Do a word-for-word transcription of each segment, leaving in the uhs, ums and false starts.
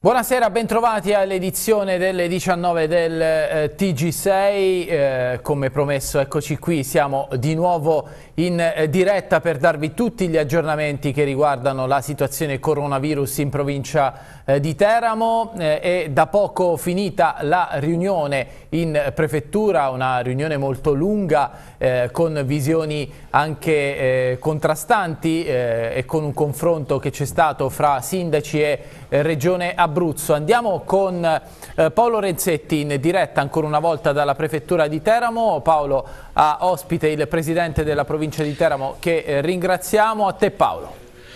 Buonasera, bentrovati all'edizione delle diciannove del eh, T G sei, eh, come promesso eccoci qui, siamo di nuovo in eh, diretta per darvi tutti gli aggiornamenti che riguardano la situazione coronavirus in provincia eh, di Teramo. Eh, è da poco finita la riunione in prefettura, una riunione molto lunga eh, con visioni anche eh, contrastanti eh, e con un confronto che c'è stato fra sindaci e eh, regione Abruzzo. Andiamo con eh, Paolo Renzetti in diretta ancora una volta dalla prefettura di Teramo. Paolo ha ospite il presidente della provincia di Teramo che eh, ringraziamo. A te Paolo.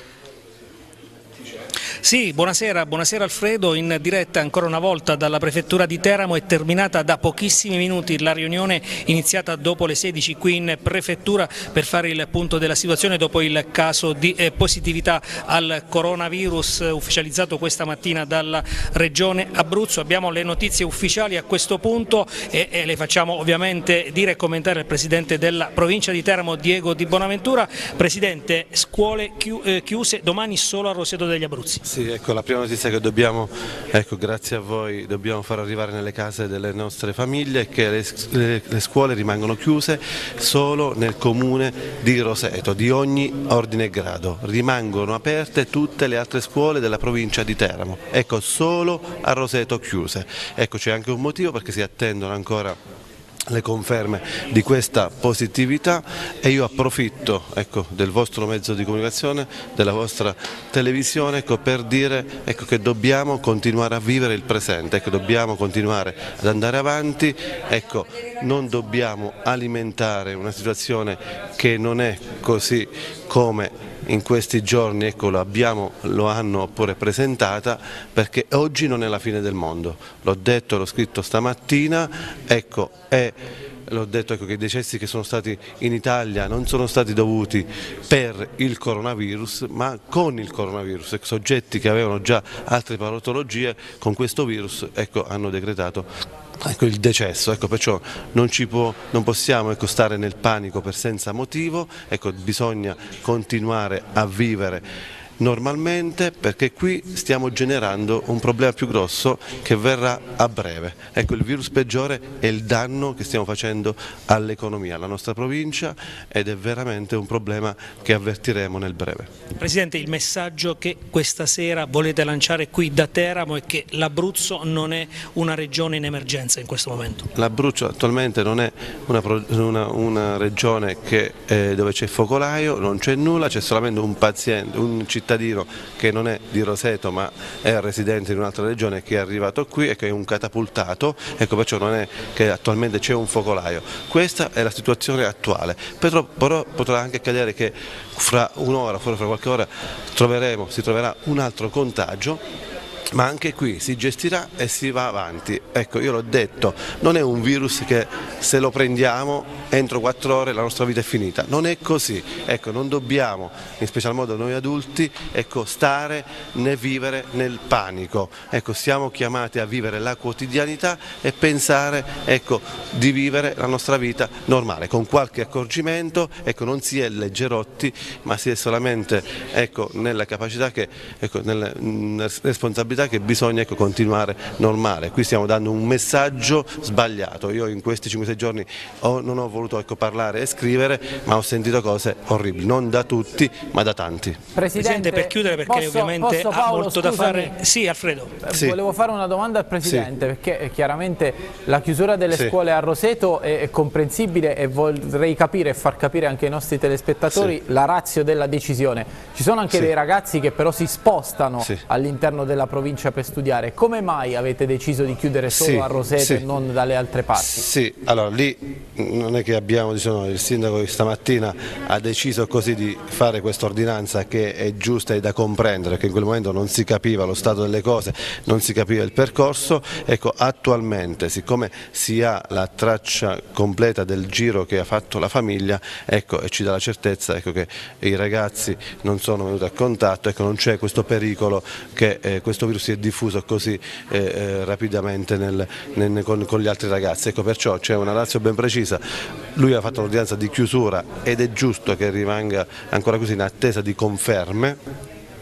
Sì, buonasera, buonasera Alfredo, in diretta ancora una volta dalla prefettura di Teramo. È terminata da pochissimi minuti la riunione iniziata dopo le sedici qui in prefettura per fare il punto della situazione dopo il caso di eh, positività al coronavirus eh, ufficializzato questa mattina dalla regione Abruzzo. Abbiamo le notizie ufficiali a questo punto e, e le facciamo ovviamente dire e commentare al presidente della provincia di Teramo, Diego Di Bonaventura. Presidente, scuole chiuse domani solo a Roseto degli Abruzzi. Sì, ecco, la prima notizia che dobbiamo, ecco, grazie a voi, dobbiamo far arrivare nelle case delle nostre famiglie è che le, le, le scuole rimangono chiuse solo nel comune di Roseto, di ogni ordine e grado. Rimangono aperte tutte le altre scuole della provincia di Teramo, ecco, solo a Roseto chiuse. Ecco, c'è anche un motivo perché si attendono ancora le conferme di questa positività e io approfitto, ecco, del vostro mezzo di comunicazione, della vostra televisione, ecco, per dire, ecco, che dobbiamo continuare a vivere il presente, ecco, dobbiamo continuare ad andare avanti, ecco, non dobbiamo alimentare una situazione che non è così come in questi giorni, ecco, lo, abbiamo, lo hanno pure presentata, perché oggi non è la fine del mondo, l'ho detto, l'ho scritto stamattina, ecco, e l'ho detto, ecco, che i decessi che sono stati in Italia non sono stati dovuti per il coronavirus ma con il coronavirus, ecco, soggetti che avevano già altre patologie con questo virus, ecco, hanno decretato, ecco, il decesso, ecco, perciò non, ci può, non possiamo, ecco, stare nel panico per senza motivo, ecco, bisogna continuare a vivere normalmente, perché qui stiamo generando un problema più grosso che verrà a breve. Ecco, il virus peggiore è il danno che stiamo facendo all'economia, alla nostra provincia, ed è veramente un problema che avvertiremo nel breve. Presidente, il messaggio che questa sera volete lanciare qui da Teramo è che l'Abruzzo non è una regione in emergenza in questo momento. L'Abruzzo attualmente non è una, una, una regione che, eh, dove c'è focolaio, non c'è nulla, c'è solamente un paziente, un cittadino cittadino che non è di Roseto ma è residente in un'altra regione che è arrivato qui e che è un catapultato, ecco, perciò non è che attualmente c'è un focolaio. Questa è la situazione attuale, però, però potrà anche accadere che fra un'ora, fra qualche ora troveremo, si troverà un altro contagio, ma anche qui si gestirà e si va avanti. Ecco, io l'ho detto, non è un virus che se lo prendiamo entro quattro ore la nostra vita è finita, non è così, ecco, non dobbiamo, in special modo noi adulti, ecco, stare né vivere nel panico, ecco, siamo chiamati a vivere la quotidianità e pensare, ecco, di vivere la nostra vita normale, con qualche accorgimento, ecco, non si è leggerotti, ma si è solamente, ecco, nella capacità che, ecco, nella, nella responsabilità che bisogna, ecco, continuare normale. Qui stiamo dando un messaggio sbagliato. Io in questi cinque sei giorni ho, non ho voluto, ecco, parlare e scrivere, ma ho sentito cose orribili, non da tutti ma da tanti. Presidente, per chiudere, perché posso, ovviamente posso, ha Paolo, molto scusami. da fare. Sì, Alfredo. Sì. Volevo fare una domanda al Presidente, sì. perché chiaramente la chiusura delle sì. scuole a Roseto è, è comprensibile e vorrei capire e far capire anche ai nostri telespettatori sì. la ratio della decisione. Ci sono anche sì. dei ragazzi che però si spostano sì. all'interno della provincia per studiare. Come mai avete deciso di chiudere solo sì, a Roseto sì. e non dalle altre parti? Sì, allora lì non è che abbiamo, diciamo, il sindaco stamattina ha deciso così di fare questa ordinanza che è giusta e da comprendere, che in quel momento non si capiva lo stato delle cose, non si capiva il percorso. Ecco, attualmente, siccome si ha la traccia completa del giro che ha fatto la famiglia, ecco, e ci dà la certezza, ecco, che i ragazzi non sono venuti a contatto, ecco, non c'è questo pericolo che eh, questo virus si è diffuso così eh, eh, rapidamente nel, nel, con, con gli altri ragazzi, ecco, perciò c'è una ratio ben precisa. Lui ha fatto un'ordinanza di chiusura ed è giusto che rimanga ancora così in attesa di conferme.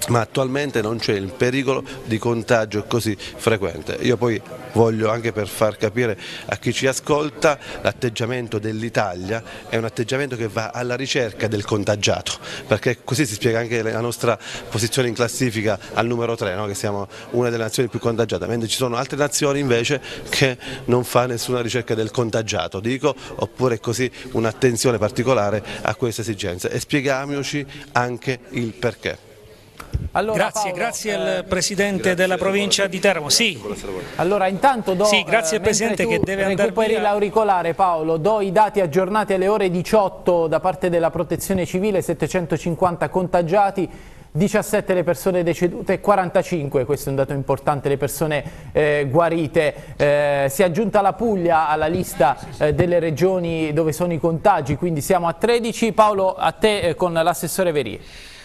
ma attualmente non c'è il pericolo di contagio così frequente. Io poi voglio, anche per far capire a chi ci ascolta, l'atteggiamento dell'Italia è un atteggiamento che va alla ricerca del contagiato, perché così si spiega anche la nostra posizione in classifica al numero tre, no? Che siamo una delle nazioni più contagiate, mentre ci sono altre nazioni invece che non fa nessuna ricerca del contagiato, dico, oppure così un'attenzione particolare a queste esigenze, e spieghiamoci anche il perché. Allora, grazie, Paolo, grazie al eh, Presidente grazie della provincia di Teramo. Sì. Allora intanto do, sì, grazie eh, al Presidente che deve andare via. L'auricolare, Paolo, do i dati aggiornati alle ore diciotto da parte della Protezione Civile: settecentocinquanta contagiati, diciassette le persone decedute, quarantacinque, questo è un dato importante, le persone eh, guarite. Eh, si è aggiunta la Puglia alla lista eh, delle regioni dove sono i contagi, quindi siamo a tredici. Paolo, a te eh, con l'assessore Verie.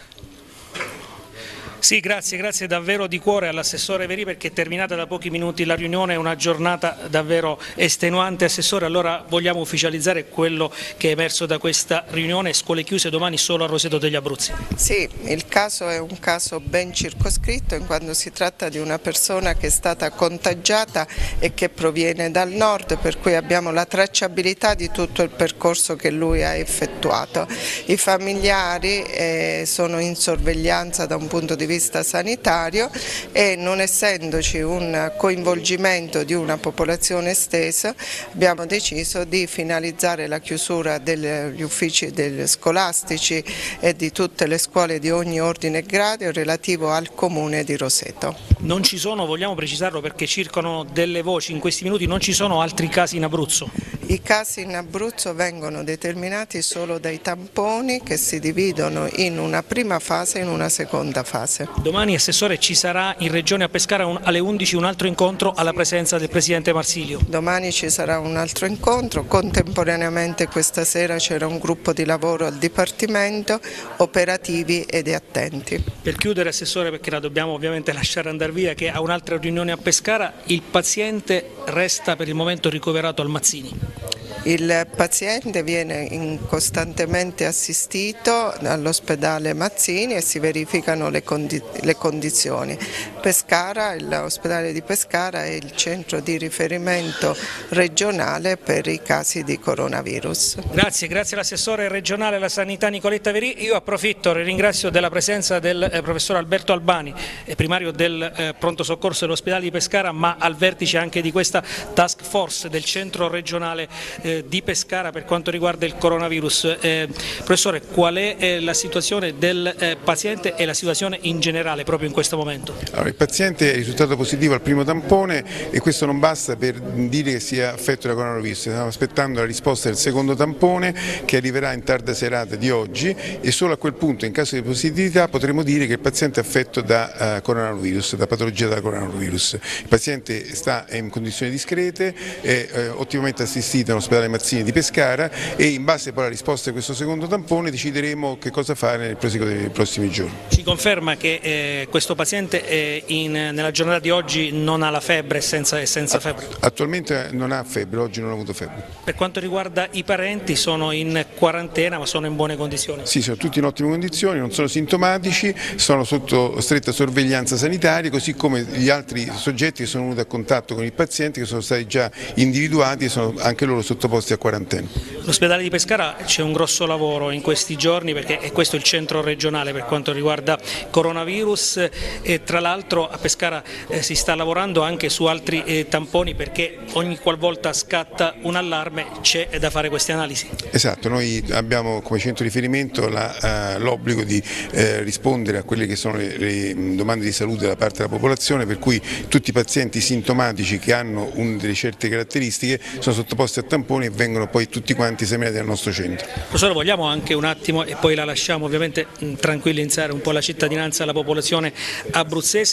Sì, grazie, grazie davvero di cuore all'assessore Verie, perché è terminata da pochi minuti la riunione, è una giornata davvero estenuante. Assessore, allora vogliamo ufficializzare quello che è emerso da questa riunione: scuole chiuse domani solo a Roseto degli Abruzzi. Sì, il caso è un caso ben circoscritto, in quanto si tratta di una persona che è stata contagiata e che proviene dal nord, per cui abbiamo la tracciabilità di tutto il percorso che lui ha effettuato. I familiari eh, sono in sorveglianza da un punto di vista sanitario, e non essendoci un coinvolgimento di una popolazione estesa, abbiamo deciso di finalizzare la chiusura degli uffici degli scolastici e di tutte le scuole di ogni ordine e grado relativo al comune di Roseto. Non ci sono, vogliamo precisarlo perché circolano delle voci in questi minuti, non ci sono altri casi in Abruzzo? I casi in Abruzzo vengono determinati solo dai tamponi, che si dividono in una prima fase e in una seconda fase. Domani, Assessore, ci sarà in Regione a Pescara un, alle undici un altro incontro alla presenza del Presidente Marsilio. Domani ci sarà un altro incontro, contemporaneamente questa sera c'era un gruppo di lavoro al Dipartimento, operativi ed attenti. Per chiudere, Assessore, perché la dobbiamo ovviamente lasciare andare via, che ha un'altra riunione a Pescara, il paziente resta per il momento ricoverato al Mazzini. Il paziente viene costantemente assistito all'ospedale Mazzini e si verificano le, condi le condizioni. Pescara, l'ospedale di Pescara è il centro di riferimento regionale per i casi di coronavirus. Grazie, grazie all'assessore regionale alla sanità Nicoletta Verie. Io approfitto e ringrazio della presenza del eh, professor Alberto Albani, eh, primario del eh, pronto soccorso dell'ospedale di Pescara, ma al vertice anche di questa task force del centro regionale eh, di Pescara per quanto riguarda il coronavirus. Eh, professore, qual è eh, la situazione del eh, paziente e la situazione in generale proprio in questo momento? Allora, il paziente è risultato positivo al primo tampone e questo non basta per dire che sia affetto da coronavirus. Stiamo aspettando la risposta del secondo tampone, che arriverà in tarda serata di oggi, e solo a quel punto, in caso di positività, potremo dire che il paziente è affetto da uh, coronavirus, da patologia da coronavirus. Il paziente sta in condizioni discrete, è eh, ottimamente assistito all'ospedale Mazzini di Pescara, e in base poi alla risposta di questo secondo tampone decideremo che cosa fare nel proseguo dei prossimi giorni. Ci conferma che eh, questo paziente eh, in, nella giornata di oggi non ha la febbre, senza, senza febbre? Attualmente non ha febbre, oggi non ha avuto febbre. Per quanto riguarda i parenti, sono in quarantena ma sono in buone condizioni? Sì, sono tutti in ottime condizioni, non sono sintomatici, sono sotto stretta sorveglianza sanitaria, così come gli altri soggetti che sono venuti a contatto con il paziente, che sono stati già individuati e sono anche loro sottoposti a quarantena. L'ospedale di Pescara c'è un grosso lavoro in questi giorni, perché è questo il centro regionale per quanto riguarda coronavirus, e tra l'altro a Pescara eh, si sta lavorando anche su altri eh, tamponi, perché ogni qualvolta scatta un allarme c'è da fare queste analisi. Esatto, noi abbiamo come centro di riferimento l'obbligo uh, di eh, rispondere a quelle che sono le, le domande di salute da parte della popolazione, per cui tutti i pazienti sintomatici che hanno un, delle certe caratteristiche sono sottoposti a tamponi e vengono poi tutti quanti esaminati dal nostro centro. Professore, vogliamo anche un attimo, e poi la lasciamo ovviamente tranquillizzare un po' la cittadinanza, la popolazione abruzzese,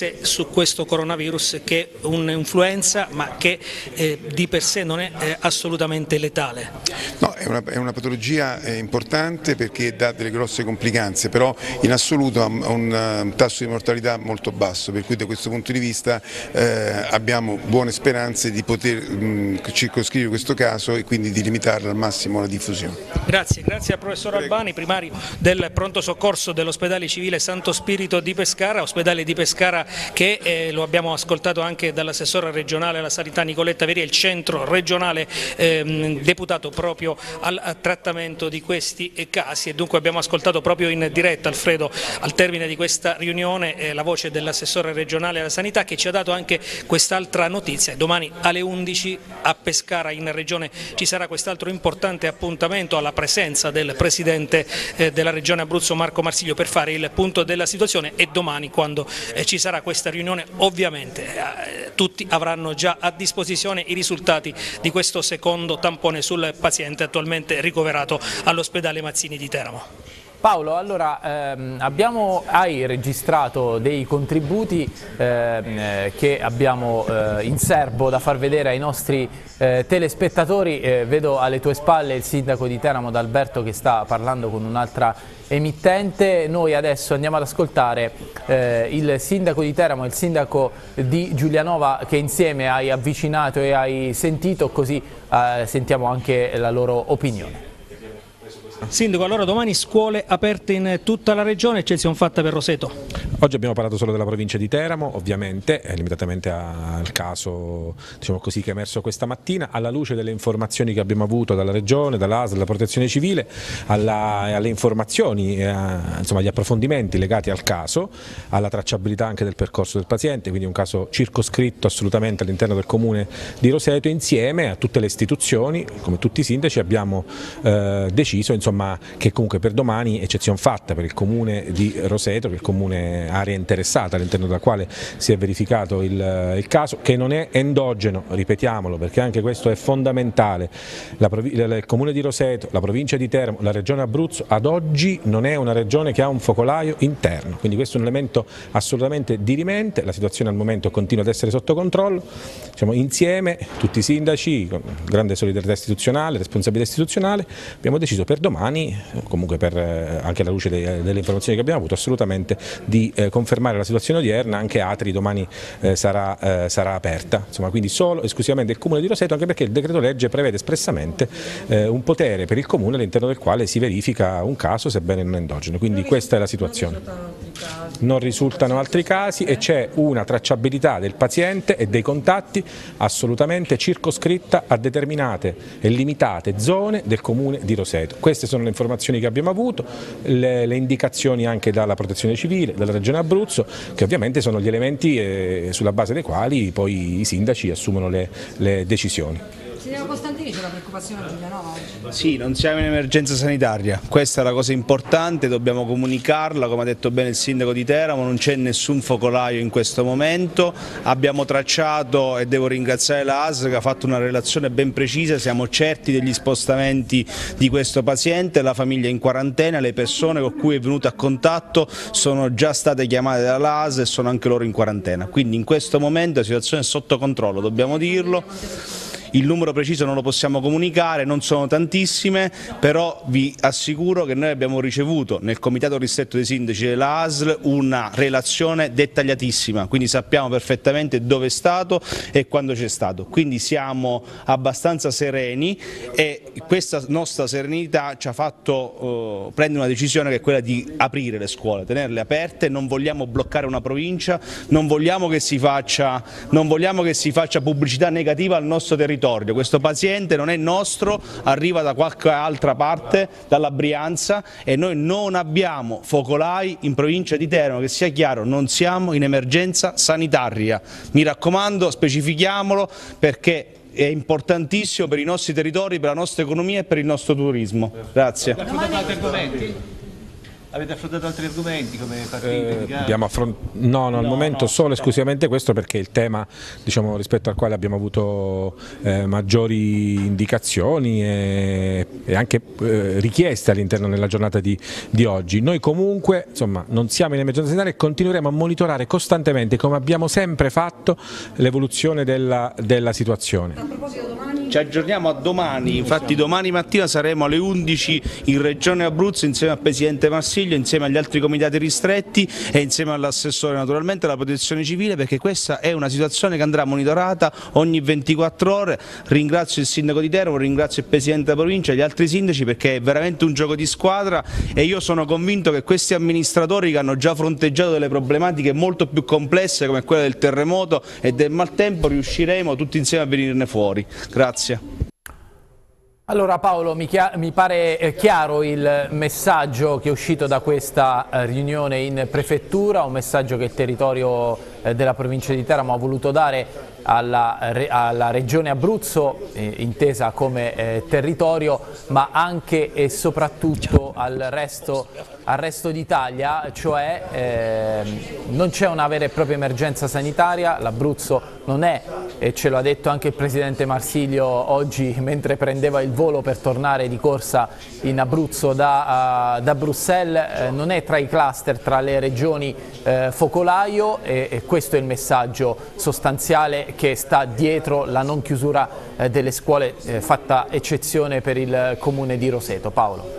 attese su questo coronavirus, che è un'influenza ma che eh, di per sé non è eh, assolutamente letale. No, è una, è una patologia eh, importante perché dà delle grosse complicanze, però in assoluto ha un, un tasso di mortalità molto basso, per cui da questo punto di vista eh, abbiamo buone speranze di poter mh, circoscrivere questo caso e quindi di limitarlo al massimo la diffusione. Grazie, grazie al professor Albani, primario del pronto soccorso dell'ospedale civile Santo Spirito di Pescara, ospedale di Pescara che eh, lo abbiamo ascoltato anche dall'assessore regionale alla sanità Nicoletta Veria, il centro regionale ehm, deputato proprio al trattamento di questi casi, e dunque abbiamo ascoltato proprio in diretta, Alfredo, al termine di questa riunione eh, la voce dell'assessore regionale alla sanità, che ci ha dato anche quest'altra notizia. Domani alle undici a Pescara in regione ci sarà quest'altro importante appuntamento alla presenza del presidente eh, della regione Abruzzo Marco Marsiglio per fare il punto della situazione, e domani, quando eh, ci sarà questa riunione, ovviamente eh, tutti avranno già a disposizione i risultati di questo secondo tampone sul paziente attualmente ricoverato all'ospedale Mazzini di Teramo. Paolo, allora ehm, abbiamo, hai registrato dei contributi ehm, eh, che abbiamo eh, in serbo da far vedere ai nostri eh, telespettatori. Eh, vedo alle tue spalle il sindaco di Teramo D'Alberto che sta parlando con un'altra emittente. Noi adesso andiamo ad ascoltare eh, il sindaco di Teramo e il sindaco di Giulianova, che insieme hai avvicinato e hai sentito, così eh, sentiamo anche la loro opinione. Sindaco, allora domani scuole aperte in tutta la regione, eccezione fatta per Roseto? Oggi abbiamo parlato solo della provincia di Teramo, ovviamente, eh, limitatamente al caso, diciamo così, che è emerso questa mattina, alla luce delle informazioni che abbiamo avuto dalla regione, dall'A S L, dalla protezione civile, alla, alle informazioni, eh, insomma agli approfondimenti legati al caso, alla tracciabilità anche del percorso del paziente, quindi un caso circoscritto assolutamente all'interno del comune di Roseto. Insieme a tutte le istituzioni, come tutti i sindaci, abbiamo eh, deciso insomma, che comunque per domani, eccezione fatta per il comune di Roseto, che è il comune area interessata all'interno della quale si è verificato il, il caso, che non è endogeno, ripetiamolo perché anche questo è fondamentale. La, il comune di Roseto, la provincia di Teramo, la regione Abruzzo ad oggi non è una regione che ha un focolaio interno, quindi questo è un elemento assolutamente dirimente. La situazione al momento continua ad essere sotto controllo. Diciamo, insieme tutti i sindaci, con grande solidarietà istituzionale, responsabilità istituzionale, abbiamo deciso per domani, comunque per anche alla luce delle, delle informazioni che abbiamo avuto, assolutamente di eh, confermare la situazione odierna. Anche Atri domani eh, sarà, eh, sarà aperta, insomma, quindi solo esclusivamente il comune di Roseto, anche perché il decreto legge prevede espressamente eh, un potere per il comune all'interno del quale si verifica un caso, sebbene non endogeno, quindi questa è la situazione. Non risultano altri casi e c'è una tracciabilità del paziente e dei contatti assolutamente circoscritta a determinate e limitate zone del comune di Roseto. Queste sono le informazioni che abbiamo avuto, le, le indicazioni anche dalla protezione civile, dalla regione Abruzzo, che ovviamente sono gli elementi eh, sulla base dei quali poi i sindaci assumono le, le decisioni. Sindaco Costantini, c'è una preoccupazione a Giulianova oggi? Sì, non siamo in emergenza sanitaria, questa è la cosa importante, dobbiamo comunicarla, come ha detto bene il sindaco di Teramo, non c'è nessun focolaio in questo momento, abbiamo tracciato e devo ringraziare l'A S L che ha fatto una relazione ben precisa, siamo certi degli spostamenti di questo paziente, la famiglia è in quarantena, le persone con cui è venuto a contatto sono già state chiamate dall'A S L e sono anche loro in quarantena, quindi in questo momento la situazione è sotto controllo, dobbiamo dirlo. Il numero preciso non lo possiamo comunicare, non sono tantissime, però vi assicuro che noi abbiamo ricevuto nel comitato ristretto dei sindaci della A S L una relazione dettagliatissima, quindi sappiamo perfettamente dove è stato e quando c'è stato, quindi siamo abbastanza sereni e questa nostra serenità ci ha fatto uh, prendere una decisione che è quella di aprire le scuole, tenerle aperte, non vogliamo bloccare una provincia, non vogliamo che si faccia, non vogliamo che si faccia pubblicità negativa al nostro territorio. Questo paziente non è nostro, arriva da qualche altra parte, dalla Brianza, e noi non abbiamo focolai in provincia di Teramo, che sia chiaro, non siamo in emergenza sanitaria. Mi raccomando, specifichiamolo perché è importantissimo per i nostri territori, per la nostra economia e per il nostro turismo. Grazie. Avete affrontato altri argomenti come partite? Eh, abbiamo affrontato, no, no, al no, momento no, solo no. esclusivamente questo, perché è il tema, diciamo, rispetto al quale abbiamo avuto eh, maggiori indicazioni e, e anche eh, richieste all'interno della giornata di, di oggi. Noi comunque, insomma, non siamo in emergenza sanitaria e continueremo a monitorare costantemente, come abbiamo sempre fatto, l'evoluzione della, della situazione. A proposito, domani... Ci aggiorniamo a domani, infatti domani mattina saremo alle undici in Regione Abruzzo insieme al Presidente Marsiglio, insieme agli altri comitati ristretti e insieme all'assessore naturalmente alla Protezione Civile, perché questa è una situazione che andrà monitorata ogni ventiquattro ore. Ringrazio il Sindaco di Teramo, ringrazio il Presidente della Provincia e gli altri sindaci, perché è veramente un gioco di squadra e io sono convinto che questi amministratori che hanno già fronteggiato delle problematiche molto più complesse come quella del terremoto e del maltempo riusciremo tutti insieme a venirne fuori. Grazie. Allora Paolo, mi, mi pare chiaro il messaggio che è uscito da questa riunione in prefettura, un messaggio che il territorio della provincia di Teramo ha voluto dare alla, alla regione Abruzzo, eh, intesa come eh, territorio, ma anche e soprattutto al resto, al resto d'Italia, cioè eh, non c'è una vera e propria emergenza sanitaria, l'Abruzzo non è, e ce lo ha detto anche il Presidente Marsiglio oggi mentre prendeva il volo per tornare di corsa in Abruzzo da, uh, da Bruxelles, eh, non è tra i cluster, tra le regioni eh, focolaio e, e questo è il messaggio sostanziale che sta dietro la non chiusura eh, delle scuole, eh, fatta eccezione per il comune di Roseto. Paolo.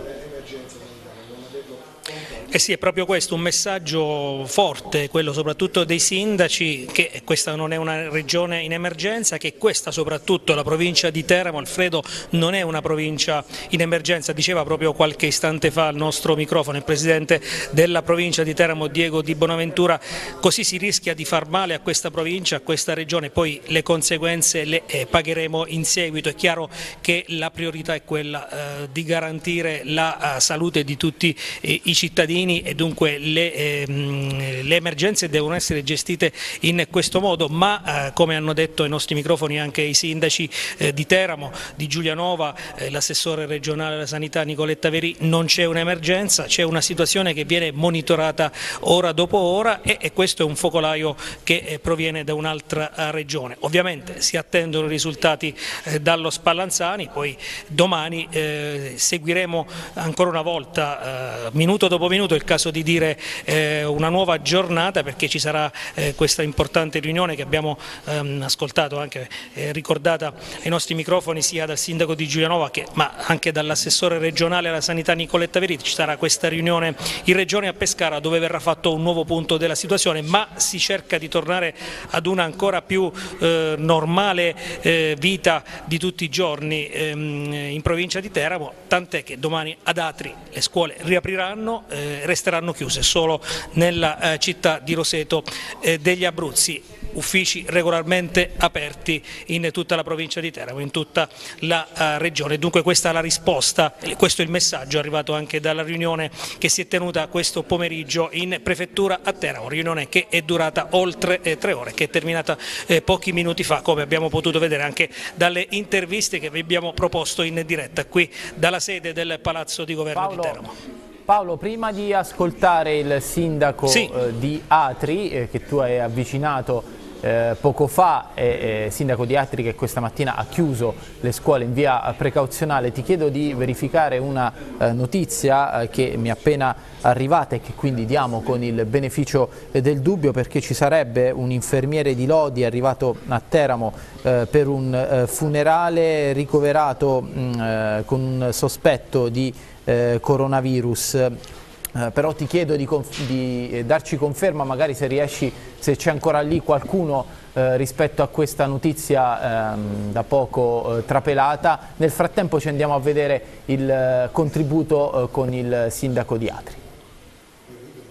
Eh sì, è proprio questo, un messaggio forte, quello soprattutto dei sindaci, che questa non è una regione in emergenza, che questa soprattutto la provincia di Teramo, Alfredo, non è una provincia in emergenza. Diceva proprio qualche istante fa al nostro microfono il presidente della provincia di Teramo, Diego Di Bonaventura, così si rischia di far male a questa provincia, a questa regione, poi le conseguenze le eh, pagheremo in seguito. È chiaro che la priorità è quella eh, di garantire la uh, salute di tutti eh, i cittadini, e dunque le, ehm, le emergenze devono essere gestite in questo modo, ma eh, come hanno detto ai nostri microfoni anche i sindaci eh, di Teramo, di Giulianova, eh, l'assessore regionale alla sanità Nicoletta Verì, non c'è un'emergenza, c'è una situazione che viene monitorata ora dopo ora e, e questo è un focolaio che eh, proviene da un'altra eh, regione. Ovviamente si attendono risultati eh, dallo Spallanzani, poi domani eh, seguiremo ancora una volta eh, minuto dopo minuto, è il caso di dire eh, una nuova giornata, perché ci sarà eh, questa importante riunione che abbiamo ehm, ascoltato, anche eh, ricordata ai nostri microfoni sia dal sindaco di Giulianova che, ma anche dall'assessore regionale alla sanità Nicoletta Verì. Ci sarà questa riunione in regione a Pescara dove verrà fatto un nuovo punto della situazione, ma si cerca di tornare ad una ancora più eh, normale eh, vita di tutti i giorni ehm, in provincia di Teramo, tant'è che domani ad Atri le scuole riapriranno, eh, resteranno chiuse solo nella eh, città di Roseto eh, degli Abruzzi. Uffici regolarmente aperti in tutta la provincia di Teramo, in tutta la uh, regione. Dunque questa è la risposta, questo è il messaggio arrivato anche dalla riunione che si è tenuta questo pomeriggio in prefettura a Teramo, riunione che è durata oltre eh, tre ore, che è terminata eh, pochi minuti fa, come abbiamo potuto vedere anche dalle interviste che vi abbiamo proposto in diretta qui dalla sede del Palazzo di Governo Paolo. di Teramo. Paolo, prima di ascoltare il sindaco sì. eh, di Atri, eh, che tu hai avvicinato eh, poco fa, eh, eh, sindaco di Atri che questa mattina ha chiuso le scuole in via precauzionale, ti chiedo di verificare una eh, notizia eh, che mi è appena arrivata e che quindi diamo con il beneficio eh, del dubbio, perché ci sarebbe un infermiere di Lodi arrivato a Teramo eh, per un eh, funerale, ricoverato mh, eh, con un sospetto di Eh, coronavirus, eh, però ti chiedo di, di eh, darci conferma, magari se riesci, se c'è ancora lì qualcuno eh, rispetto a questa notizia ehm, da poco eh, trapelata. Nel frattempo ci andiamo a vedere il eh, contributo eh, con il sindaco di Atri.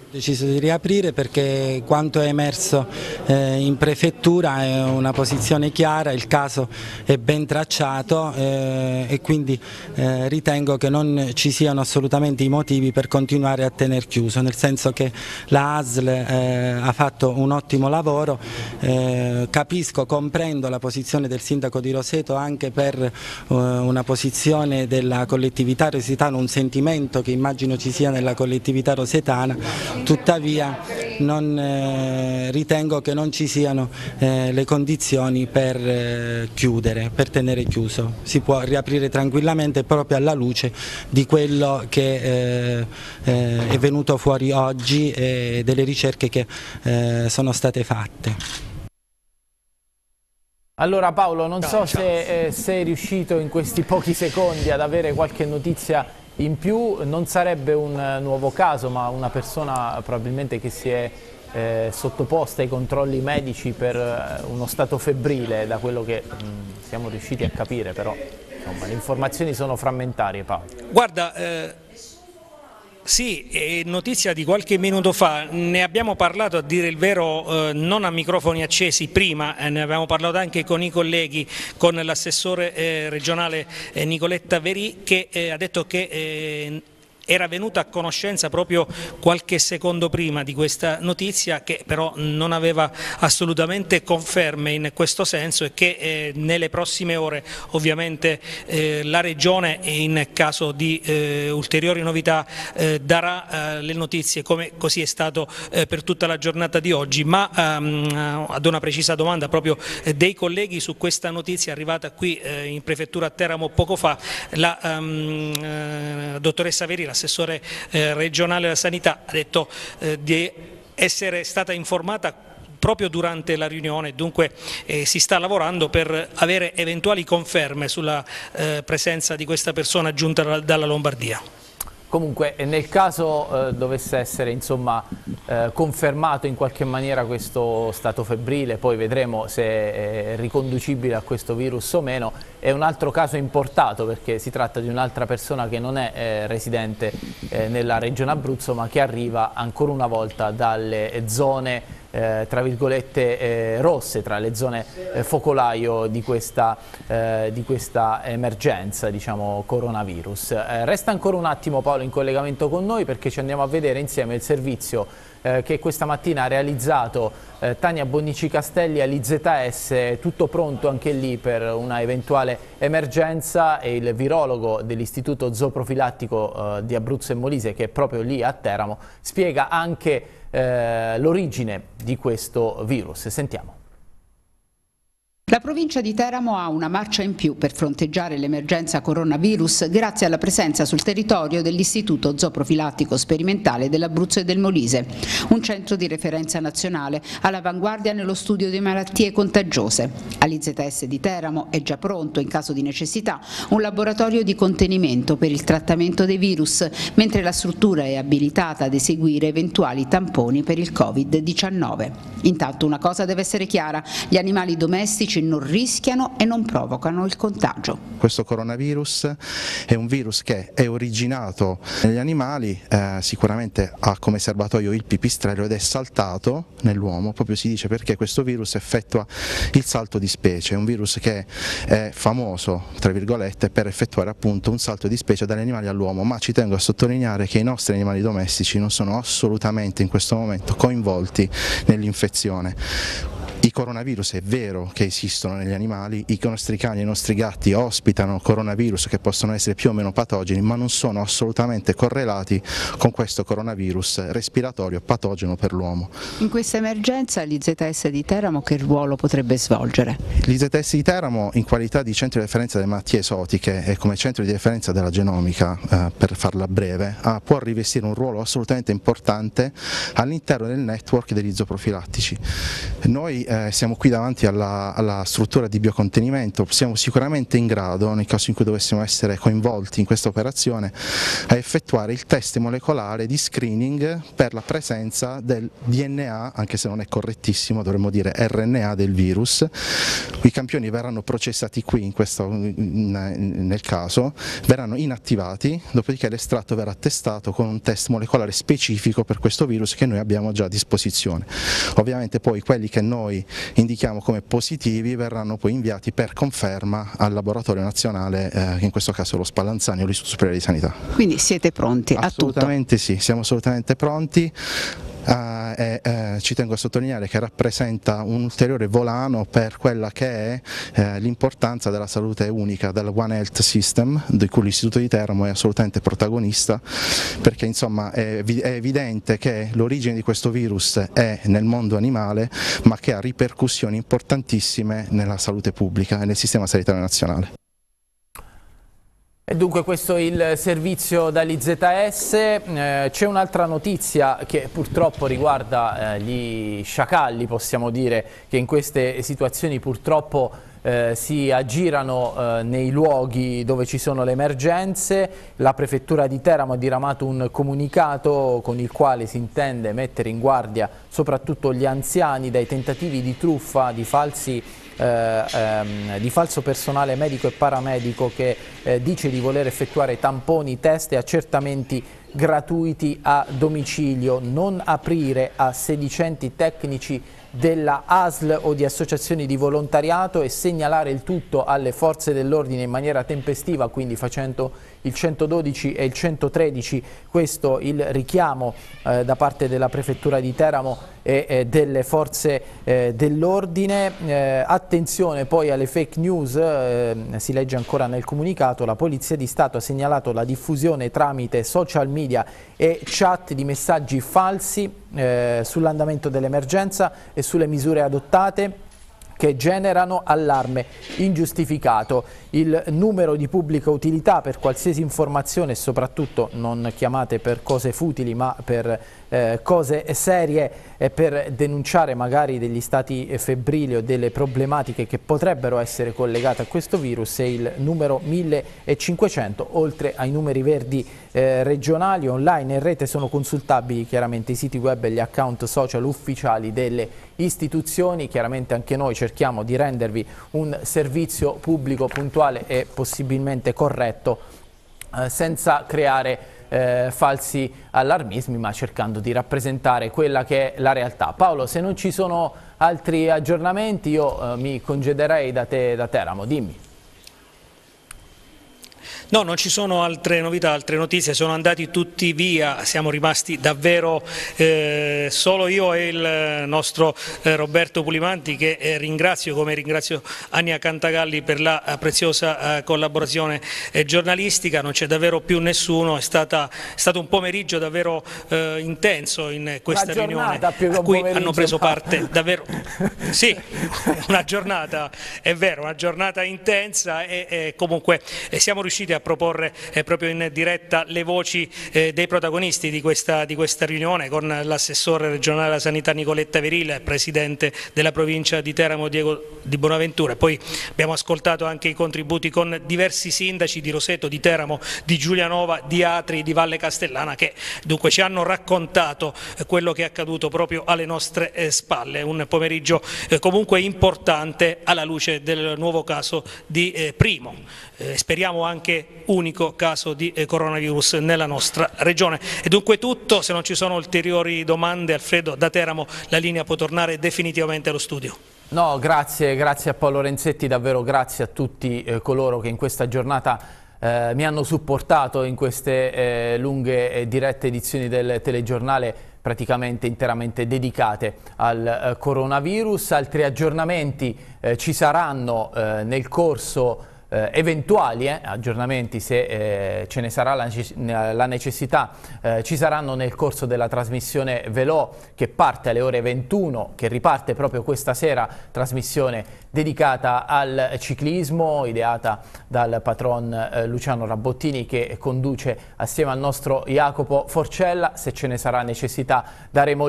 Ho deciso di riaprire perché quanto è emerso eh, in prefettura è una posizione chiara, il caso è ben tracciato eh, e quindi eh, ritengo che non ci siano assolutamente i motivi per continuare a tener chiuso, nel senso che la A S L eh, ha fatto un ottimo lavoro, eh, capisco, comprendo la posizione del sindaco di Roseto anche per eh, una posizione della collettività rosetana, un sentimento che immagino ci sia nella collettività rosetana. Tuttavia non, eh, ritengo che non ci siano eh, le condizioni per eh, chiudere, per tenere chiuso. Si può riaprire tranquillamente proprio alla luce di quello che eh, eh, è venuto fuori oggi e delle ricerche che eh, sono state fatte. Allora Paolo, non so se eh, sei riuscito in questi pochi secondi ad avere qualche notizia in più. Non sarebbe un nuovo caso, ma una persona probabilmente che si è eh, sottoposta ai controlli medici per eh, uno stato febbrile, da quello che mh, siamo riusciti a capire, però insomma, le informazioni sono frammentarie, Paolo. Guarda, eh... Sì, è notizia di qualche minuto fa, ne abbiamo parlato a dire il vero eh, non a microfoni accesi prima, eh, ne abbiamo parlato anche con i colleghi, con l'assessore eh, regionale eh, Nicoletta Verì, che eh, ha detto che eh, era venuta a conoscenza proprio qualche secondo prima di questa notizia, che però non aveva assolutamente conferme in questo senso, e che eh, nelle prossime ore ovviamente eh, la Regione, in caso di eh, ulteriori novità, eh, darà eh, le notizie, come così è stato eh, per tutta la giornata di oggi. Ma ehm, ad una precisa domanda proprio eh, dei colleghi su questa notizia arrivata qui eh, in prefettura a Teramo poco fa, la ehm, eh, dottoressa Verì, l'assessore eh, regionale della sanità, ha detto eh, di essere stata informata proprio durante la riunione, dunque eh, si sta lavorando per avere eventuali conferme sulla eh, presenza di questa persona giunta dalla Lombardia. Comunque nel caso eh, dovesse essere insomma, eh, confermato in qualche maniera questo stato febbrile, poi vedremo se è riconducibile a questo virus o meno, è un altro caso importato perché si tratta di un'altra persona che non è eh, residente eh, nella regione Abruzzo, ma che arriva ancora una volta dalle zone Eh, tra virgolette eh, rosse, tra le zone eh, focolaio di questa, eh, di questa emergenza, diciamo, coronavirus. Eh, resta ancora un attimo Paolo in collegamento con noi, perché ci andiamo a vedere insieme il servizio eh, che questa mattina ha realizzato eh, Tania Bonnici Castelli all'I Z S, tutto pronto anche lì per una eventuale emergenza, e il virologo dell'Istituto Zooprofilattico eh, di Abruzzo e Molise, che è proprio lì a Teramo, spiega anche Eh, l'origine di questo virus. Sentiamo. La provincia di Teramo ha una marcia in più per fronteggiare l'emergenza coronavirus grazie alla presenza sul territorio dell'Istituto Zooprofilattico Sperimentale dell'Abruzzo e del Molise, un centro di referenza nazionale all'avanguardia nello studio di malattie contagiose. All'I Z S di Teramo è già pronto, in caso di necessità, un laboratorio di contenimento per il trattamento dei virus, mentre la struttura è abilitata ad eseguire eventuali tamponi per il Covid diciannove. Intanto una cosa deve essere chiara: gli animali domestici non rischiano e non provocano il contagio. Questo coronavirus è un virus che è originato negli animali, eh, sicuramente ha come serbatoio il pipistrello ed è saltato nell'uomo, proprio si dice perché questo virus effettua il salto di specie, è un virus che è famoso, tra virgolette, per effettuare appunto un salto di specie dagli animali all'uomo, ma ci tengo a sottolineare che i nostri animali domestici non sono assolutamente in questo momento coinvolti nell'infezione. I coronavirus è vero che esistono negli animali, i nostri cani e i nostri gatti ospitano coronavirus che possono essere più o meno patogeni, ma non sono assolutamente correlati con questo coronavirus respiratorio patogeno per l'uomo. In questa emergenza l'I Z S di Teramo che ruolo potrebbe svolgere? L'I Z S di Teramo, in qualità di centro di referenza delle malattie esotiche e come centro di referenza della genomica, eh, per farla breve, ah, può rivestire un ruolo assolutamente importante all'interno del network degli zooprofilattici. Noi eh, eh, siamo qui davanti alla, alla struttura di biocontenimento, siamo sicuramente in grado, nel caso in cui dovessimo essere coinvolti in questa operazione, a effettuare il test molecolare di screening per la presenza del D N A, anche se non è correttissimo, dovremmo dire R N A del virus. I campioni verranno processati qui in questo, in, nel caso, verranno inattivati, dopodiché l'estratto verrà testato con un test molecolare specifico per questo virus che noi abbiamo già a disposizione. Ovviamente poi quelli che noi indichiamo come positivi verranno poi inviati per conferma al laboratorio nazionale, eh, che in questo caso è lo Spallanzani o l'Istituto Superiore di Sanità. Quindi siete pronti a tutto? Assolutamente sì, siamo assolutamente pronti. Uh, e, uh, ci tengo a sottolineare che rappresenta un ulteriore volano per quella che è uh, l'importanza della salute unica, del One Health System, di cui l'Istituto di Teramo è assolutamente protagonista, perché insomma è, è evidente che l'origine di questo virus è nel mondo animale, ma che ha ripercussioni importantissime nella salute pubblica e nel sistema sanitario nazionale. E dunque questo è il servizio dall'I Z S. Eh, c'è un'altra notizia che purtroppo riguarda eh, gli sciacalli, possiamo dire, che in queste situazioni purtroppo eh, si aggirano eh, nei luoghi dove ci sono le emergenze. La Prefettura di Teramo ha diramato un comunicato con il quale si intende mettere in guardia soprattutto gli anziani dai tentativi di truffa, di falsi Eh, ehm, di falso personale medico e paramedico che eh, dice di voler effettuare tamponi, test e accertamenti gratuiti a domicilio, non aprire a sedicenti tecnici della A S L o di associazioni di volontariato e segnalare il tutto alle forze dell'ordine in maniera tempestiva, quindi facendo il centododici e il centotredici, questo il richiamo eh, da parte della Prefettura di Teramo e eh, delle forze eh, dell'ordine. Eh, attenzione poi alle fake news, eh, si legge ancora nel comunicato, la Polizia di Stato ha segnalato la diffusione tramite social media e chat di messaggi falsi eh, sull'andamento dell'emergenza e sulle misure adottate che generano allarme ingiustificato. Il numero di pubblica utilità per qualsiasi informazione e soprattutto non chiamate per cose futili ma per eh, cose serie e per denunciare magari degli stati febbrili o delle problematiche che potrebbero essere collegate a questo virus è il numero millecinquecento, oltre ai numeri verdi eh, regionali, online e in rete sono consultabili chiaramente i siti web e gli account social ufficiali delle istituzioni. Chiaramente anche noi cerchiamo di rendervi un servizio pubblico puntuale e possibilmente corretto eh, senza creare eh, falsi allarmismi, ma cercando di rappresentare quella che è la realtà. Paolo, se non ci sono altri aggiornamenti io eh, mi congederei da te da Teramo, dimmi. No, non ci sono altre novità, altre notizie, sono andati tutti via, siamo rimasti davvero eh, solo io e il nostro eh, Roberto Pulimanti, che eh, ringrazio, come ringrazio Ania Cantagalli per la eh, preziosa eh, collaborazione eh, giornalistica. Non c'è davvero più nessuno, è, stata, è stato un pomeriggio davvero eh, intenso in questa riunione a cui hanno preso parte davvero, sì, una giornata, è vero, una giornata intensa e, e comunque eh, siamo riusciti a proporre eh, proprio in diretta le voci eh, dei protagonisti di questa, di questa riunione, con l'assessore regionale alla sanità Nicoletta Virile, presidente della provincia di Teramo Diego Di Bonaventura. Poi abbiamo ascoltato anche i contributi con diversi sindaci di Roseto, di Teramo, di Giulianova, di Atri, di Valle Castellana, che dunque ci hanno raccontato eh, quello che è accaduto proprio alle nostre eh, spalle. Un pomeriggio eh, comunque importante alla luce del nuovo caso di eh, Primo, eh, speriamo anche unico caso di eh, coronavirus nella nostra regione. E dunque tutto, se non ci sono ulteriori domande, Alfredo, da Teramo la linea può tornare definitivamente allo studio. No, grazie, grazie a Paolo Renzetti, davvero grazie a tutti eh, coloro che in questa giornata eh, mi hanno supportato in queste eh, lunghe e dirette edizioni del telegiornale praticamente interamente dedicate al eh, coronavirus. Altri aggiornamenti eh, ci saranno eh, nel corso Eh, eventuali eh, aggiornamenti, se eh, ce ne sarà la, la necessità, eh, ci saranno nel corso della trasmissione Velò, che parte alle ore ventuno, che riparte proprio questa sera, trasmissione dedicata al ciclismo, ideata dal patron eh, Luciano Rabottini, che conduce assieme al nostro Jacopo Forcella. Se ce ne sarà necessità daremo lì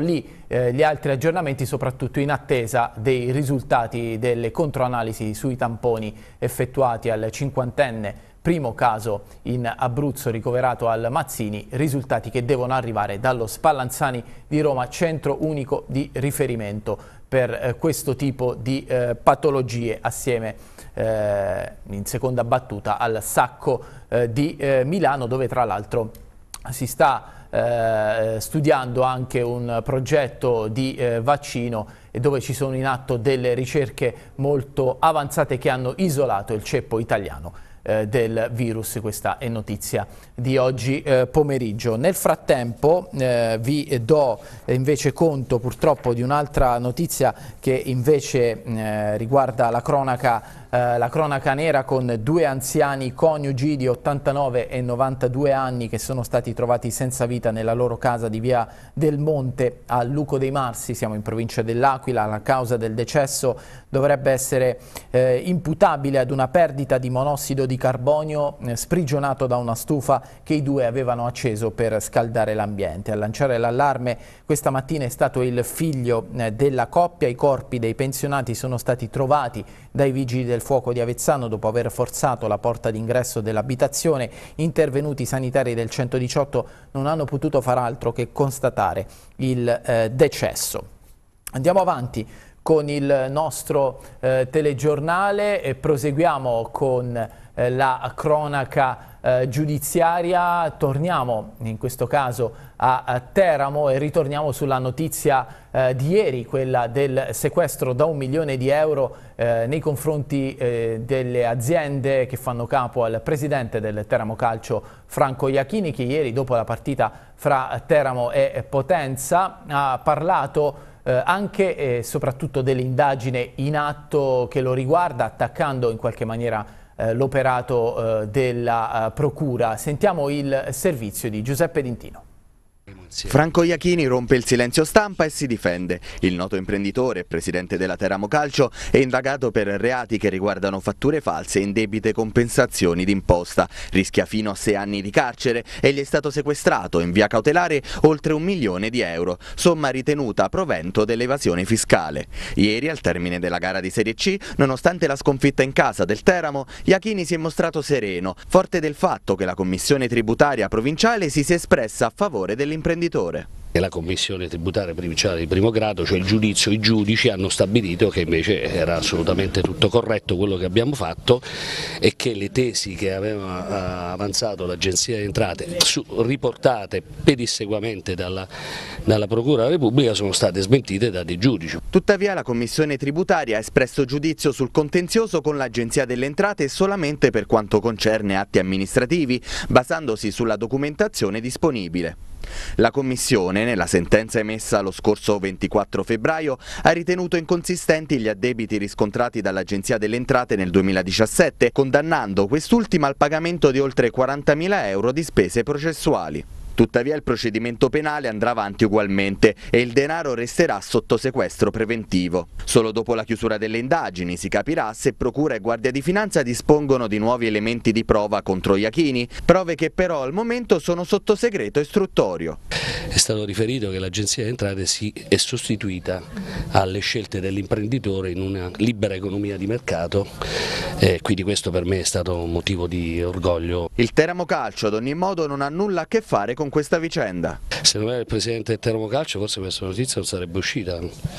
eh, gli altri aggiornamenti, soprattutto in attesa dei risultati delle controanalisi sui tamponi effettuati al cinquantenne, primo caso in Abruzzo ricoverato al Mazzini, risultati che devono arrivare dallo Spallanzani di Roma, centro unico di riferimento per eh, questo tipo di eh, patologie, assieme eh, in seconda battuta al Sacco eh, di eh, Milano, dove tra l'altro si sta eh, studiando anche un progetto di eh, vaccino e dove ci sono in atto delle ricerche molto avanzate che hanno isolato il ceppo italiano eh, del virus. Questa è notizia di oggi eh, pomeriggio. Nel frattempo eh, vi do invece conto purtroppo di un'altra notizia che invece eh, riguarda la cronaca Uh, la cronaca nera, con due anziani coniugi di ottantanove e novantadue anni che sono stati trovati senza vita nella loro casa di via del Monte a Luco dei Marsi, siamo in provincia dell'Aquila. La causa del decesso dovrebbe essere eh, imputabile ad una perdita di monossido di carbonio eh, sprigionato da una stufa che i due avevano acceso per scaldare l'ambiente. A lanciare l'allarme questa mattina è stato il figlio eh, della coppia. I corpi dei pensionati sono stati trovati dai vigili del fuoco di Avezzano dopo aver forzato la porta d'ingresso dell'abitazione. Intervenuti sanitari del centodiciotto non hanno potuto far altro che constatare il eh, decesso. Andiamo avanti con il nostro eh, telegiornale e proseguiamo con eh, la cronaca eh, giudiziaria. Torniamo in questo caso a, a Teramo e ritorniamo sulla notizia eh, di ieri, quella del sequestro da un milione di euro eh, nei confronti eh, delle aziende che fanno capo al presidente del Teramo Calcio, Franco Iachini, che ieri, dopo la partita fra Teramo e Potenza, ha parlato Eh, anche e soprattutto dell'indagine in atto che lo riguarda, attaccando in qualche maniera eh, l'operato eh, della eh, Procura. Sentiamo il servizio di Giuseppe D'Intino. Franco Iachini rompe il silenzio stampa e si difende. Il noto imprenditore e presidente della Teramo Calcio è indagato per reati che riguardano fatture false e indebite compensazioni d'imposta. Rischia fino a sei anni di carcere e gli è stato sequestrato in via cautelare oltre un milione di euro, somma ritenuta a provento dell'evasione fiscale. Ieri, al termine della gara di Serie C, nonostante la sconfitta in casa del Teramo, Iachini si è mostrato sereno, forte del fatto che la commissione tributaria provinciale si sia espressa a favore dell'imprenditore. La commissione tributaria provinciale di primo grado, cioè il giudizio, i giudici hanno stabilito che invece era assolutamente tutto corretto quello che abbiamo fatto e che le tesi che aveva avanzato l'Agenzia delle Entrate, su, riportate pedissequamente dalla, dalla Procura della Repubblica, sono state smentite da dei giudici. Tuttavia la commissione tributaria ha espresso giudizio sul contenzioso con l'Agenzia delle Entrate solamente per quanto concerne atti amministrativi, basandosi sulla documentazione disponibile. La Commissione, nella sentenza emessa lo scorso ventiquattro febbraio, ha ritenuto inconsistenti gli addebiti riscontrati dall'Agenzia delle Entrate nel duemiladiciassette, condannando quest'ultima al pagamento di oltre quarantamila euro di spese processuali. Tuttavia il procedimento penale andrà avanti ugualmente e il denaro resterà sotto sequestro preventivo. Solo dopo la chiusura delle indagini si capirà se Procura e Guardia di Finanza dispongono di nuovi elementi di prova contro Iachini, prove che però al momento sono sotto segreto istruttorio. È stato riferito che l'Agenzia delle Entrate si è sostituita alle scelte dell'imprenditore in una libera economia di mercato, e quindi questo per me è stato un motivo di orgoglio. Il Teramo Calcio ad ogni modo non ha nulla a che fare con questa vicenda. Se non era il presidente del Teramo Calcio forse questa notizia non sarebbe uscita.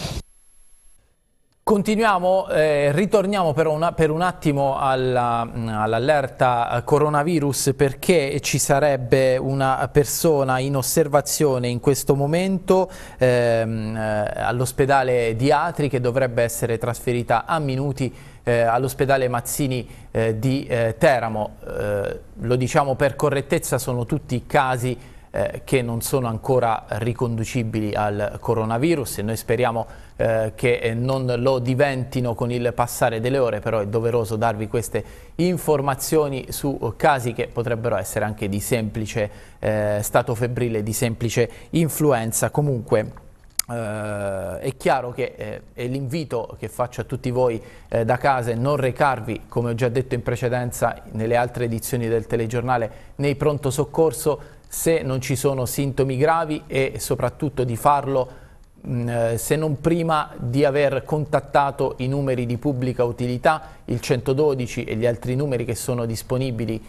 Continuiamo, eh, ritorniamo per, una, per un attimo all'allerta all coronavirus, perché ci sarebbe una persona in osservazione in questo momento ehm, eh, all'ospedale di Atri, che dovrebbe essere trasferita a minuti eh, all'ospedale Mazzini eh, di eh, Teramo. Eh, lo diciamo per correttezza, sono tutti casi eh, che non sono ancora riconducibili al coronavirus e noi speriamo eh, che non lo diventino con il passare delle ore, però è doveroso darvi queste informazioni su casi che potrebbero essere anche di semplice eh, stato febbrile, di semplice influenza. Comunque Uh, è chiaro che eh, è l'invito che faccio a tutti voi eh, da casa è non recarvi, come ho già detto in precedenza nelle altre edizioni del telegiornale, nei pronto soccorso se non ci sono sintomi gravi, e soprattutto di farlo mh, se non prima di aver contattato i numeri di pubblica utilità, il centododici e gli altri numeri che sono disponibili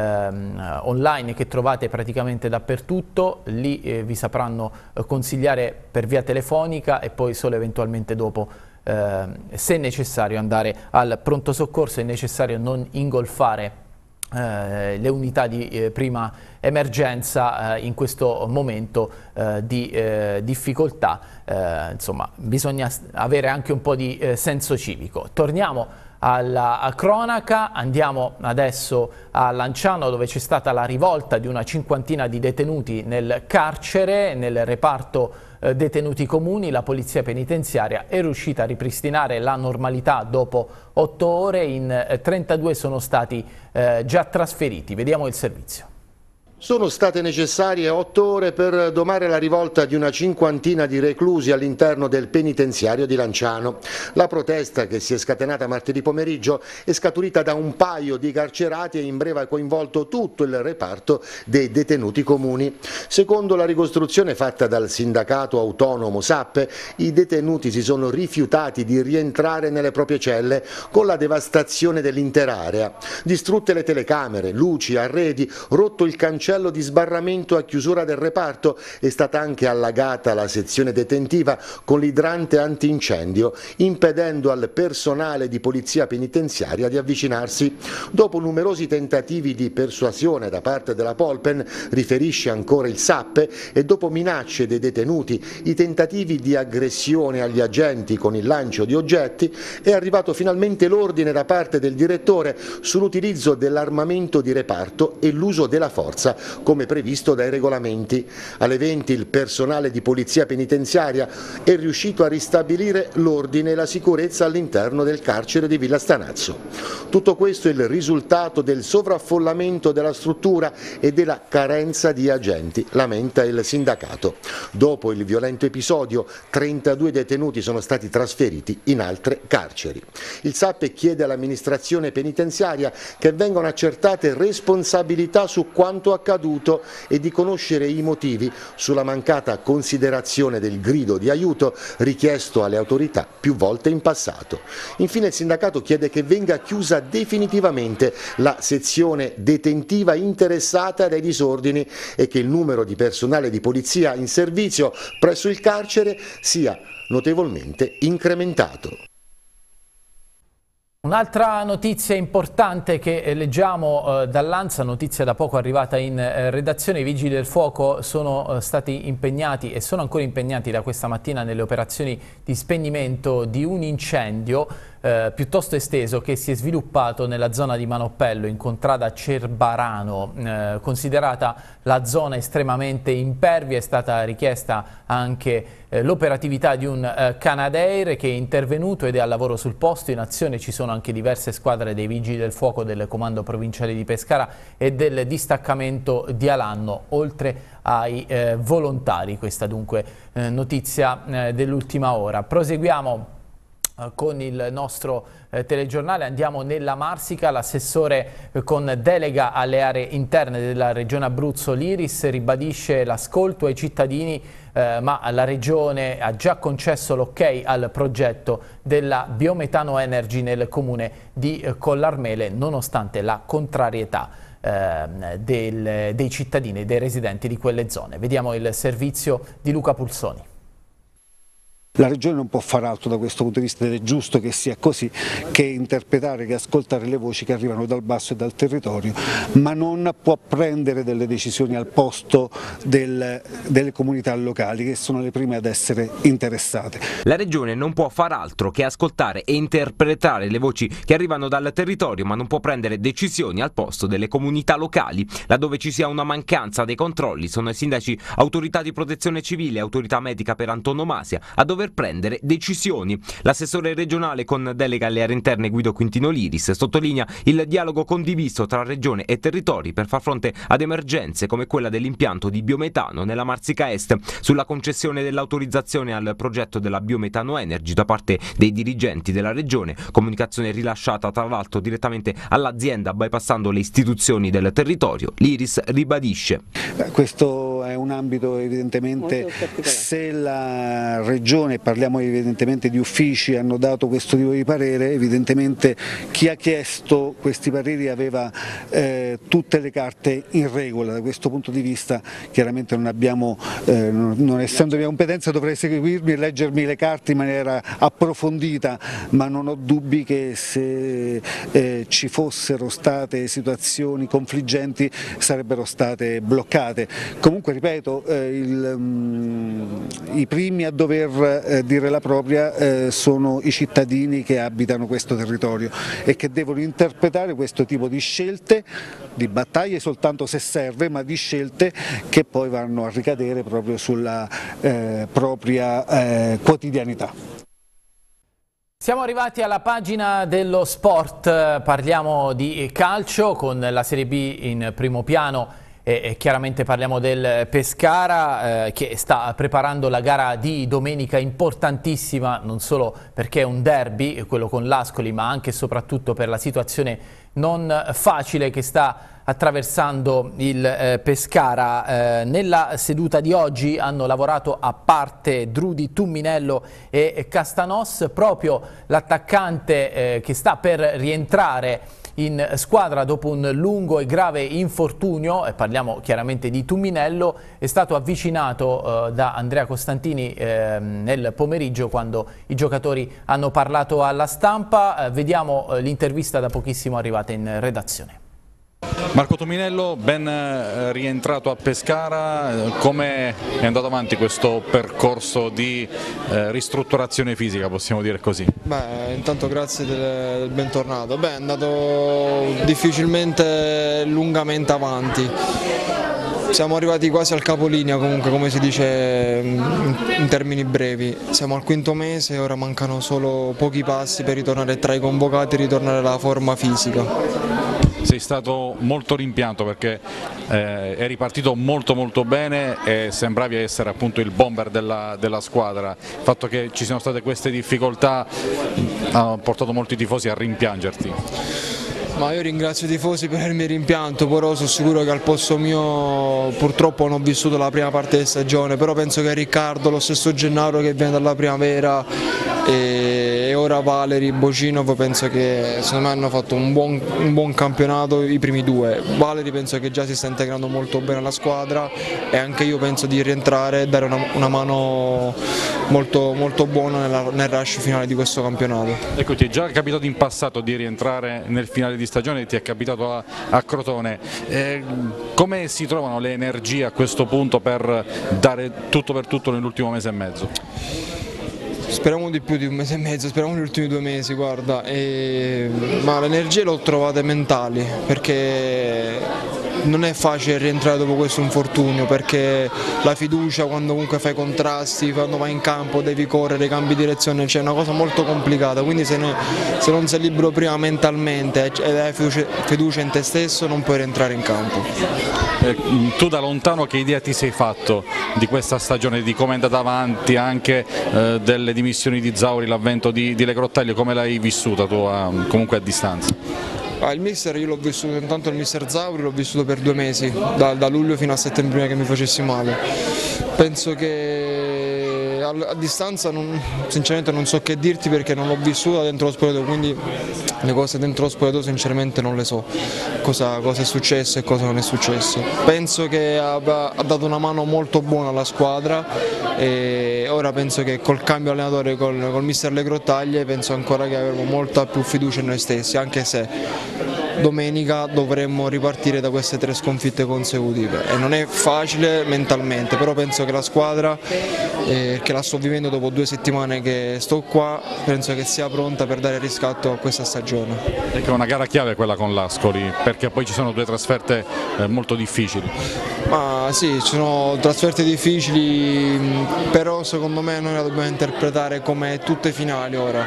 ehm, online, che trovate praticamente dappertutto. Lì eh, vi sapranno eh, consigliare per via telefonica e poi solo eventualmente dopo, eh, se necessario, andare al pronto soccorso. È necessario non ingolfare Eh, le unità di eh, prima emergenza eh, in questo momento eh, di eh, difficoltà. Eh, insomma, bisogna avere anche un po' di eh, senso civico. Torniamo alla a cronaca, andiamo adesso a Lanciano, dove c'è stata la rivolta di una cinquantina di detenuti nel carcere, nel reparto eh, detenuti comuni. La polizia penitenziaria è riuscita a ripristinare la normalità dopo otto ore, in eh, trentadue sono stati eh, già trasferiti. Vediamo il servizio. Sono state necessarie otto ore per domare la rivolta di una cinquantina di reclusi all'interno del penitenziario di Lanciano. La protesta, che si è scatenata martedì pomeriggio, è scaturita da un paio di carcerati e in breve ha coinvolto tutto il reparto dei detenuti comuni. Secondo la ricostruzione fatta dal sindacato autonomo Sappe, i detenuti si sono rifiutati di rientrare nelle proprie celle, con la devastazione dell'intera area. Distrutte le telecamere, luci, arredi, rotto il cancello di sbarramento a chiusura del reparto, è stata anche allagata la sezione detentiva con l'idrante antincendio, impedendo al personale di polizia penitenziaria di avvicinarsi. Dopo numerosi tentativi di persuasione da parte della Polpen, riferisce ancora il Sappe, e dopo minacce dei detenuti, i tentativi di aggressione agli agenti con il lancio di oggetti, è arrivato finalmente l'ordine da parte del direttore sull'utilizzo dell'armamento di reparto e l'uso della forza, come previsto dai regolamenti. Alle venti il personale di polizia penitenziaria è riuscito a ristabilire l'ordine e la sicurezza all'interno del carcere di Villa Stanazzo. Tutto questo è il risultato del sovraffollamento della struttura e della carenza di agenti, lamenta il sindacato. Dopo il violento episodio, trentadue detenuti sono stati trasferiti in altre carceri. Il Sappe chiede all'amministrazione penitenziaria che vengano accertate responsabilità su quanto accaduto e di conoscere i motivi sulla mancata considerazione del grido di aiuto richiesto alle autorità più volte in passato. Infine il sindacato chiede che venga chiusa definitivamente la sezione detentiva interessata dai disordini e che il numero di personale di polizia in servizio presso il carcere sia notevolmente incrementato. Un'altra notizia importante che leggiamo eh, dall'Ansa, notizia da poco arrivata in eh, redazione: i vigili del fuoco sono eh, stati impegnati e sono ancora impegnati da questa mattina nelle operazioni di spegnimento di un incendio eh, piuttosto esteso che si è sviluppato nella zona di Manoppello, in contrada Cerbarano. Eh, considerata la zona estremamente impervia, è stata richiesta anche eh, l'operatività di un eh, Canadair che è intervenuto ed è al lavoro sul posto. In azione ci sono anche diverse squadre dei Vigili del Fuoco, del Comando Provinciale di Pescara e del distaccamento di Alanno, oltre ai eh, volontari. Questa dunque eh, notizia eh, dell'ultima ora. Proseguiamo con il nostro eh, telegiornale, andiamo nella Marsica. L'assessore eh, con delega alle aree interne della Regione Abruzzo Liris ribadisce l'ascolto ai cittadini, eh, ma la Regione ha già concesso l'ok al progetto della Biometano Energy nel comune di eh, Collarmele, nonostante la contrarietà eh, del, dei cittadini e dei residenti di quelle zone. Vediamo il servizio di Luca Pulsoni. La Regione non può fare altro da questo punto di vista, ed è giusto che sia così, che interpretare, che ascoltare le voci che arrivano dal basso e dal territorio, ma non può prendere delle decisioni al posto del, delle comunità locali, che sono le prime ad essere interessate. La Regione non può far altro che ascoltare e interpretare le voci che arrivano dal territorio, ma non può prendere decisioni al posto delle comunità locali. Laddove ci sia una mancanza dei controlli, sono i sindaci, autorità di protezione civile, autorità medica per antonomasia a dover per prendere decisioni. L'assessore regionale con delega alle aree interne Guido Quintino Liris sottolinea il dialogo condiviso tra regione e territori per far fronte ad emergenze come quella dell'impianto di biometano nella Marsica Est. Sulla concessione dell'autorizzazione al progetto della Biometano Energy da parte dei dirigenti della regione, comunicazione rilasciata tra l'altro direttamente all'azienda bypassando le istituzioni del territorio, l'Iris ribadisce. Questo è un ambito evidentemente, se la regione, parliamo evidentemente di uffici, hanno dato questo tipo di parere, evidentemente chi ha chiesto questi pareri aveva eh, tutte le carte in regola. Da questo punto di vista chiaramente non abbiamo, eh, non, non essendo mia competenza dovrei seguirmi e leggermi le carte in maniera approfondita, ma non ho dubbi che se eh, ci fossero state situazioni confliggenti sarebbero state bloccate. Comunque ripeto, eh, il, um, i primi a dover eh, dire la propria eh, sono i cittadini che abitano questo territorio e che devono interpretare questo tipo di scelte, di battaglie soltanto se serve, ma di scelte che poi vanno a ricadere proprio sulla eh, propria eh, quotidianità. Siamo arrivati alla pagina dello sport, parliamo di calcio con la Serie B in primo piano. E chiaramente parliamo del Pescara eh, che sta preparando la gara di domenica, importantissima non solo perché è un derby, quello con l'Ascoli, ma anche e soprattutto per la situazione non facile che sta attraversando il eh, Pescara. Eh, nella seduta di oggi hanno lavorato a parte Drudi, Tumminello e Castanos, proprio l'attaccante eh, che sta per rientrare in squadra dopo un lungo e grave infortunio, e parliamo chiaramente di Tumminello, è stato avvicinato eh, da Andrea Costantini eh, nel pomeriggio quando i giocatori hanno parlato alla stampa. Eh, vediamo eh, l'intervista da pochissimo arrivata in redazione. Marco Tumminello, ben rientrato a Pescara, come è andato avanti questo percorso di eh, ristrutturazione fisica, possiamo dire così? Beh, intanto grazie del, del bentornato. Beh, è andato difficilmente lungamente avanti. Siamo arrivati quasi al capolinea, comunque, come si dice in, in termini brevi. Siamo al quinto mese e ora mancano solo pochi passi per ritornare tra i convocati e ritornare alla forma fisica. Sei stato molto rimpianto perché eh, eri partito molto molto bene e sembravi essere appunto il bomber della, della squadra. Il fatto che ci siano state queste difficoltà ha portato molti tifosi a rimpiangerti. Ma io ringrazio i tifosi per il mio rimpianto, però sono sicuro che al posto mio purtroppo non ho vissuto la prima parte di stagione, però penso che Riccardo, lo stesso Gennaro che viene dalla primavera e ora Valeri, Bocinov, penso che secondo me hanno fatto un buon, un buon campionato i primi due. Valeri penso che già si sta integrando molto bene alla squadra e anche io penso di rientrare e dare una, una mano molto, molto buona nella, nel rush finale di questo campionato. Ecco, ti è già capitato in passato di rientrare nel finale di stagione, ti è capitato a, a Crotone. Eh, come si trovano le energie a questo punto per dare tutto per tutto nell'ultimo mese e mezzo? Speriamo di più di un mese e mezzo, speriamo negli ultimi due mesi, guarda, e... ma le energie le ho trovate mentali, perché non è facile rientrare dopo questo infortunio, perché la fiducia quando comunque fai contrasti, quando vai in campo devi correre, cambi direzione, c'è una cosa molto complicata, quindi se, ne, se non sei libero prima mentalmente ed hai fiducia, fiducia in te stesso non puoi rientrare in campo. Eh, tu da lontano che idea ti sei fatto di questa stagione, di come è andata avanti, anche eh, delle dimissioni di Zauri, l'avvento di, di Le Grottaglie, come l'hai vissuta tu a, comunque a distanza? Ah, il mister io l'ho vissuto, intanto il mister Zauri l'ho vissuto per due mesi, da, da luglio fino a settembre prima che mi facessi male. Penso che a, a distanza non, sinceramente non so che dirti perché non l'ho vissuta dentro lo spogliatoio, quindi le cose dentro lo spogliatoio sinceramente non le so, cosa, cosa è successo e cosa non è successo. Penso che ha, ha dato una mano molto buona alla squadra e ora penso che col cambio allenatore col, col mister Le Grottaglie penso ancora che avremo molta più fiducia in noi stessi, anche se domenica dovremmo ripartire da queste tre sconfitte consecutive e non è facile mentalmente, però penso che la squadra, eh, che la sto vivendo dopo due settimane che sto qua, penso che sia pronta per dare riscatto a questa stagione. È una gara chiave quella con l'Ascoli, perché poi ci sono due trasferte eh, molto difficili. Ma sì, ci sono trasferte difficili, però secondo me noi la dobbiamo interpretare come tutte finali ora.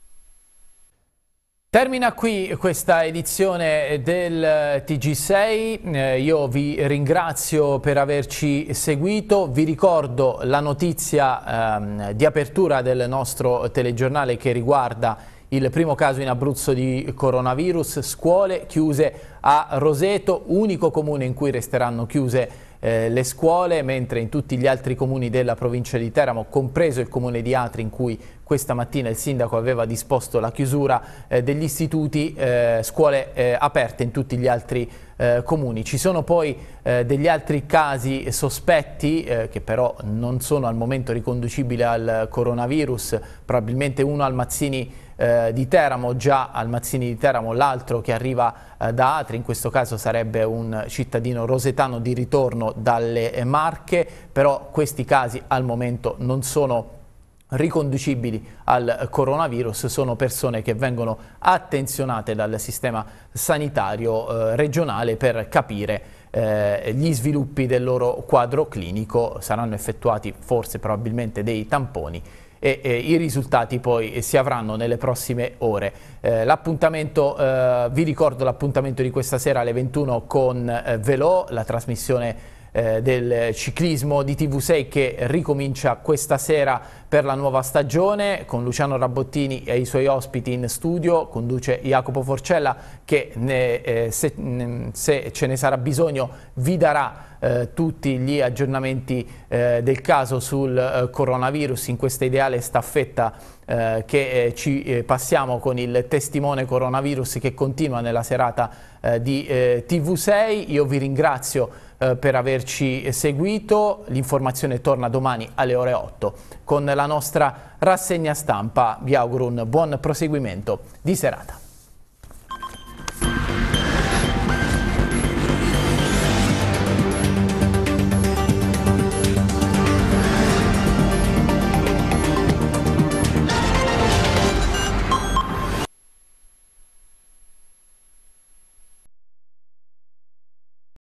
Termina qui questa edizione del T G sei, eh, io vi ringrazio per averci seguito, vi ricordo la notizia ehm, di apertura del nostro telegiornale che riguarda il primo caso in Abruzzo di coronavirus, scuole chiuse a Roseto, unico comune in cui resteranno chiuse Eh, le scuole, mentre in tutti gli altri comuni della provincia di Teramo, compreso il comune di Atri in cui questa mattina il sindaco aveva disposto la chiusura eh, degli istituti, eh, scuole eh, aperte in tutti gli altri eh, comuni. Ci sono poi eh, degli altri casi sospetti eh, che però non sono al momento riconducibili al coronavirus, probabilmente uno al Mazzini Eh, di Teramo, già al Mazzini di Teramo, l'altro che arriva eh, da Atri, in questo caso sarebbe un cittadino rosetano di ritorno dalle eh, Marche, però questi casi al momento non sono riconducibili al coronavirus, sono persone che vengono attenzionate dal sistema sanitario eh, regionale per capire eh, gli sviluppi del loro quadro clinico. Saranno effettuati forse probabilmente dei tamponi e eh, i risultati poi si avranno nelle prossime ore. Eh, l'appuntamento, eh, vi ricordo l'appuntamento di questa sera alle ventuno con eh, Velò, la trasmissione eh, del ciclismo di T V sei che ricomincia questa sera per la nuova stagione, con Luciano Rabottini e i suoi ospiti in studio. Conduce Jacopo Forcella che ne, eh, se, se ce ne sarà bisogno vi darà Eh, tutti gli aggiornamenti eh, del caso sul eh, coronavirus in questa ideale staffetta eh, che eh, ci eh, passiamo con il testimone coronavirus che continua nella serata eh, di eh, T V sei. Io vi ringrazio eh, per averci seguito, l'informazione torna domani alle ore otto con la nostra rassegna stampa. Vi auguro un buon proseguimento di serata.